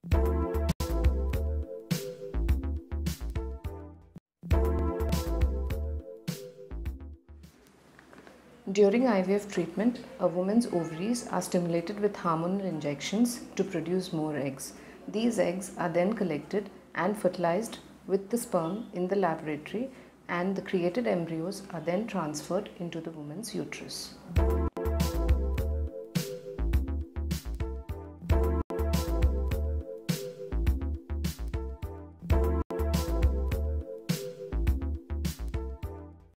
During IVF treatment, a woman's ovaries are stimulated with hormonal injections to produce more eggs. These eggs are then collected and fertilized with the sperm in the laboratory, and the created embryos are then transferred into the woman's uterus.